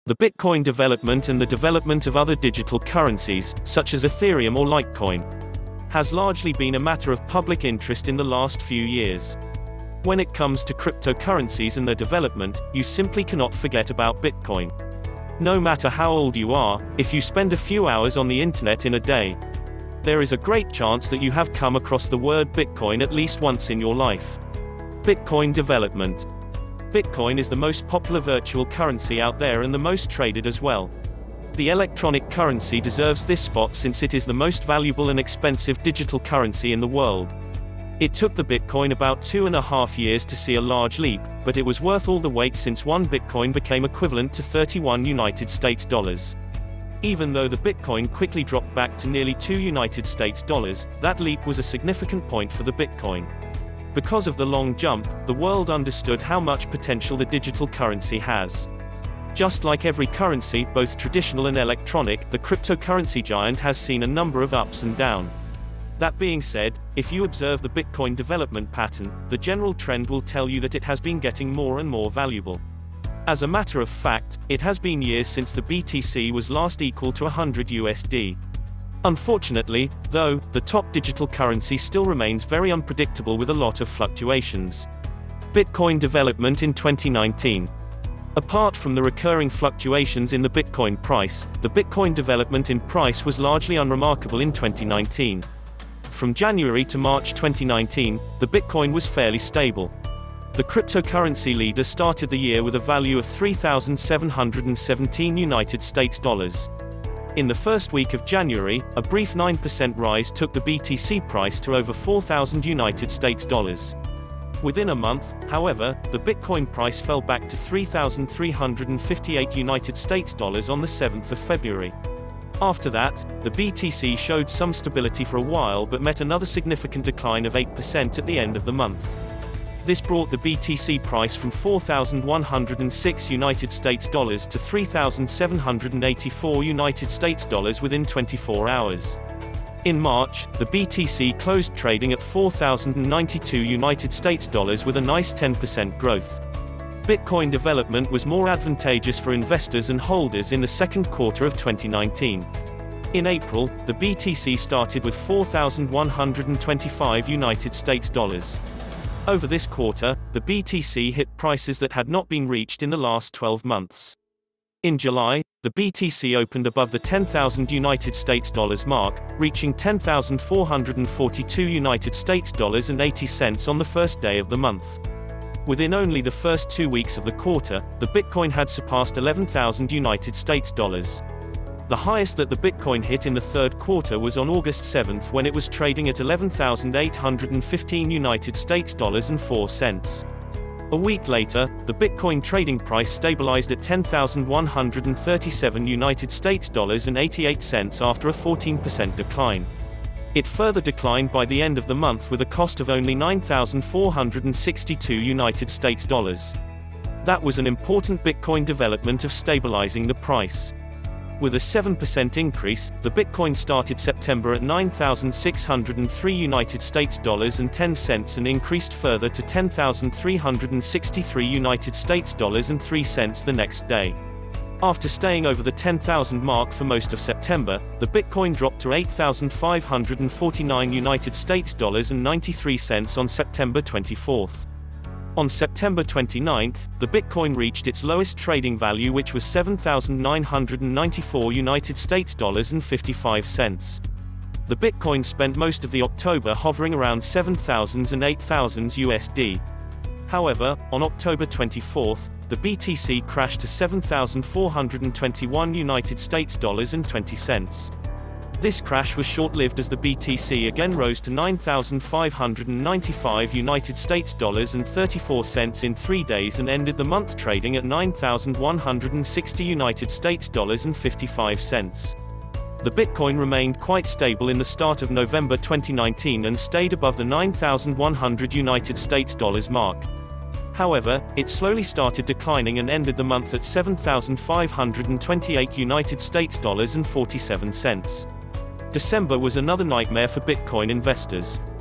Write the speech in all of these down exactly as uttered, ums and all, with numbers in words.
The Bitcoin development and the development of other digital currencies, such as Ethereum or Litecoin, has largely been a matter of public interest in the last few years. When it comes to cryptocurrencies and their development, you simply cannot forget about Bitcoin. No matter how old you are, if you spend a few hours on the internet in a day, there is a great chance that you have come across the word Bitcoin at least once in your life. Bitcoin development. Bitcoin is the most popular virtual currency out there and the most traded as well. The electronic currency deserves this spot since it is the most valuable and expensive digital currency in the world. It took the Bitcoin about two and a half years to see a large leap, but it was worth all the wait since one Bitcoin became equivalent to thirty-one United States dollars. Even though the Bitcoin quickly dropped back to nearly two United States dollars, that leap was a significant point for the Bitcoin. Because of the long jump, the world understood how much potential the digital currency has. Just like every currency, both traditional and electronic, the cryptocurrency giant has seen a number of ups and downs. That being said, if you observe the Bitcoin development pattern, the general trend will tell you that it has been getting more and more valuable. As a matter of fact, it has been years since the B T C was last equal to one hundred U S D. Unfortunately, though, the top digital currency still remains very unpredictable with a lot of fluctuations. Bitcoin development in twenty nineteen. Apart from the recurring fluctuations in the Bitcoin price, the Bitcoin development in price was largely unremarkable in twenty nineteen. From January to March twenty nineteen, the Bitcoin was fairly stable. The cryptocurrency leader started the year with a value of three thousand seven hundred seventeen United States dollars. In the first week of January, a brief nine percent rise took the B T C price to over four thousand United States dollars. Within a month, however, the Bitcoin price fell back to three thousand three hundred fifty-eight United States dollars on the seventh of February. After that, the B T C showed some stability for a while but met another significant decline of eight percent at the end of the month. This brought the B T C price from four thousand one hundred six United States dollars to three thousand seven hundred eighty-four United States dollars within twenty-four hours. In March, the B T C closed trading at four thousand ninety-two United States dollars with a nice ten percent growth. Bitcoin development was more advantageous for investors and holders in the second quarter of twenty nineteen. In April, the B T C started with four thousand one hundred twenty-five United States dollars. Over this quarter, the B T C hit prices that had not been reached in the last twelve months. In July, the B T C opened above the ten thousand United States dollars mark, reaching ten thousand four hundred forty-two United States dollars and eighty cents on the first day of the month. Within only the first two weeks of the quarter, the Bitcoin had surpassed eleven thousand United States dollars. The highest that the Bitcoin hit in the third quarter was on August seventh when it was trading at eleven thousand eight hundred fifteen United States dollars and four cents. A week later, the Bitcoin trading price stabilized at ten thousand one hundred thirty-seven United States dollars and eighty-eight cents after a fourteen percent decline. It further declined by the end of the month with a cost of only nine thousand four hundred sixty-two United States dollars. That was an important Bitcoin development of stabilizing the price. With a seven percent increase, the Bitcoin started September at nine thousand six hundred three United States dollars and ten cents and increased further to ten thousand three hundred sixty-three United States dollars and three cents the next day. After staying over the ten thousand mark for most of September, the Bitcoin dropped to eight thousand five hundred forty-nine United States dollars and ninety-three cents on September twenty-fourth. On September twenty-ninth, the Bitcoin reached its lowest trading value, which was seven thousand nine hundred ninety-four United States dollars and fifty-five cents. The Bitcoin spent most of the October hovering around seven thousand and eight thousand U S D. However, on October twenty-fourth, the B T C crashed to seven thousand four hundred twenty-one United States dollars and twenty cents. This crash was short-lived as the B T C again rose to nine thousand five hundred ninety-five United States dollars and thirty-four cents in three days and ended the month trading at nine thousand one hundred sixty United States dollars and fifty-five cents. The Bitcoin remained quite stable in the start of November twenty nineteen and stayed above the nine thousand one hundred United States dollars mark. However, it slowly started declining and ended the month at seven thousand five hundred twenty-eight United States dollars and forty-seven cents. December was another nightmare for Bitcoin investors.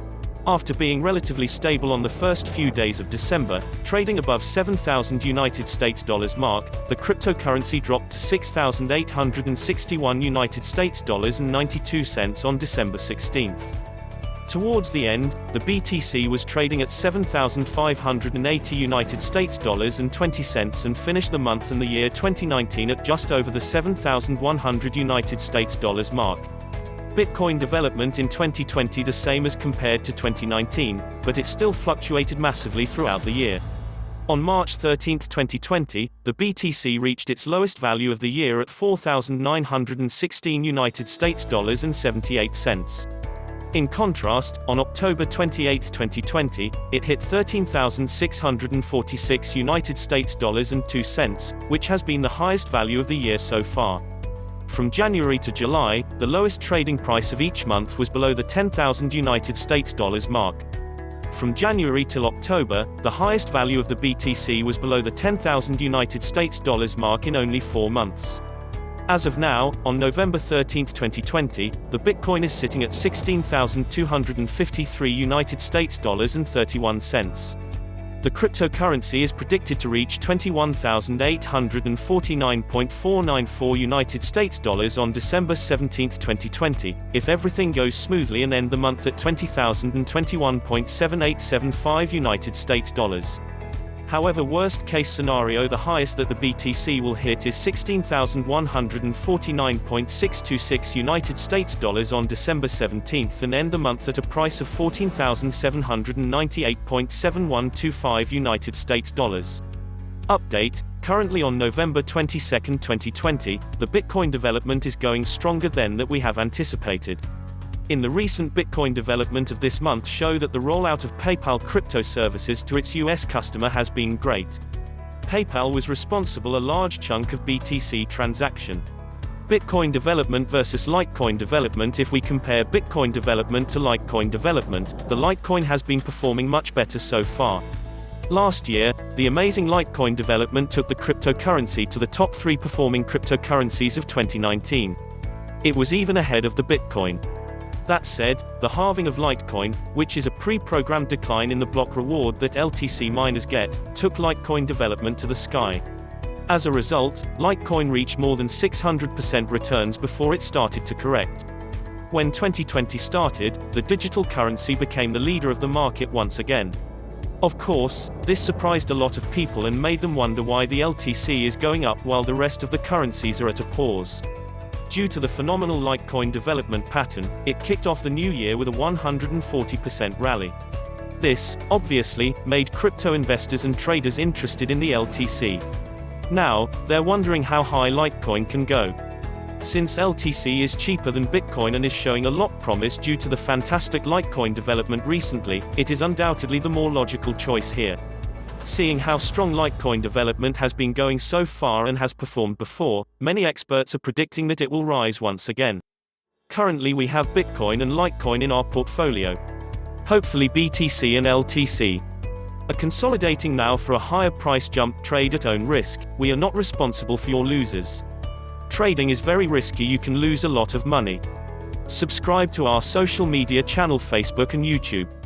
After being relatively stable on the first few days of December, trading above seven thousand United States dollars mark, the cryptocurrency dropped to six thousand eight hundred sixty-one United States dollars and ninety-two cents on December sixteenth. Towards the end, the B T C was trading at seven thousand five hundred eighty United States dollars and twenty cents and finished the month and the year twenty nineteen at just over the seven thousand one hundred United States dollars mark. Bitcoin development in twenty twenty the same as compared to twenty nineteen, but it still fluctuated massively throughout the year. On March thirteenth twenty twenty, the B T C reached its lowest value of the year at four thousand nine hundred sixteen United States dollars and seventy-eight cents. In contrast, on October twenty-eighth twenty twenty, it hit thirteen thousand six hundred forty-six United States dollars and two cents, which has been the highest value of the year so far. From January to July, the lowest trading price of each month was below the ten thousand United States dollars mark. From January till October, the highest value of the B T C was below the ten thousand United States dollars mark in only four months. As of now, on November thirteenth twenty twenty, the Bitcoin is sitting at sixteen thousand two hundred fifty-three United States dollars and thirty-one cents. The cryptocurrency is predicted to reach twenty-one thousand eight hundred forty-nine point four nine four United States dollars on December seventeenth twenty twenty, if everything goes smoothly, and end the month at twenty thousand twenty-one point seven eight seven five United States dollars. However, worst case scenario, the highest that the B T C will hit is sixteen thousand one hundred forty-nine point six two six United States dollars on December seventeenth and end the month at a price of fourteen thousand seven hundred ninety-eight point seven one two five United States dollars. Update: currently on November twenty-second twenty twenty, the Bitcoin development is going stronger than that we have anticipated. In the recent Bitcoin development of this month show that the rollout of PayPal crypto services to its U S customer has been great. PayPal was responsible a large chunk of B T C transaction. Bitcoin development versus Litecoin development: if we compare Bitcoin development to Litecoin development, the Litecoin has been performing much better so far. Last year, the amazing Litecoin development took the cryptocurrency to the top three performing cryptocurrencies of twenty nineteen. It was even ahead of the Bitcoin. That said, the halving of Litecoin, which is a pre-programmed decline in the block reward that L T C miners get, took Litecoin development to the sky. As a result, Litecoin reached more than six hundred percent returns before it started to correct. When twenty twenty started, the digital currency became the leader of the market once again. Of course, this surprised a lot of people and made them wonder why the L T C is going up while the rest of the currencies are at a pause. Due to the phenomenal Litecoin development pattern, it kicked off the new year with a one hundred forty percent rally. This, obviously, made crypto investors and traders interested in the L T C. Now, they're wondering how high Litecoin can go. Since L T C is cheaper than Bitcoin and is showing a lot promise due to the fantastic Litecoin development recently, it is undoubtedly the more logical choice here. Seeing how strong Litecoin development has been going so far and has performed before, many experts are predicting that it will rise once again. Currently we have Bitcoin and Litecoin in our portfolio. Hopefully B T C and L T C are consolidating now for a higher price jump. Trade at own risk. We are not responsible for your losers. Trading is very risky, you can lose a lot of money. Subscribe to our social media channel Facebook and YouTube.